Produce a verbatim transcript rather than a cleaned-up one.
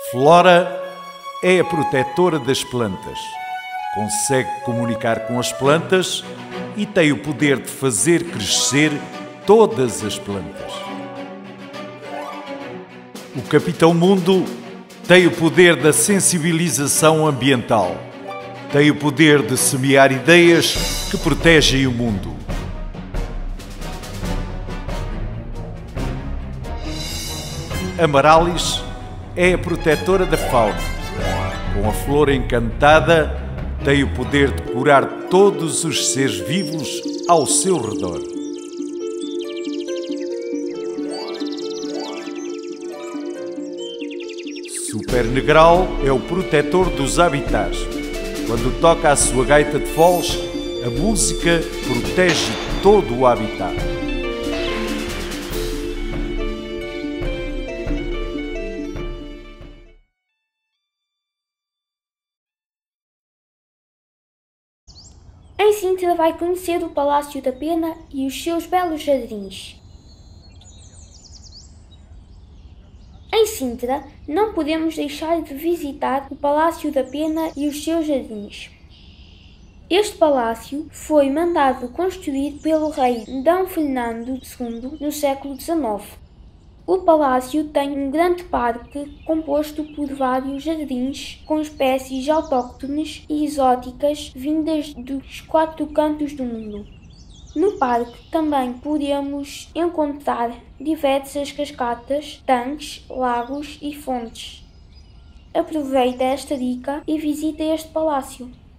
Flora é a protetora das plantas. Consegue comunicar com as plantas e tem o poder de fazer crescer todas as plantas. O Capitão Mundo tem o poder da sensibilização ambiental. Tem o poder de semear ideias que protegem o mundo. Amarallis é a protetora da fauna. Com a flor encantada, tem o poder de curar todos os seres vivos ao seu redor. Super Negral é o protetor dos habitats. Quando toca a sua gaita de foles, a música protege todo o habitat. Em Sintra vai conhecer o Palácio da Pena e os seus belos jardins. Em Sintra, não podemos deixar de visitar o Palácio da Pena e os seus jardins. Este palácio foi mandado construir pelo rei D. Fernando segundo no século dezenove. O palácio tem um grande parque composto por vários jardins com espécies autóctones e exóticas vindas dos quatro cantos do mundo. No parque também podemos encontrar diversas cascatas, tanques, lagos e fontes. Aproveite esta dica e visite este palácio.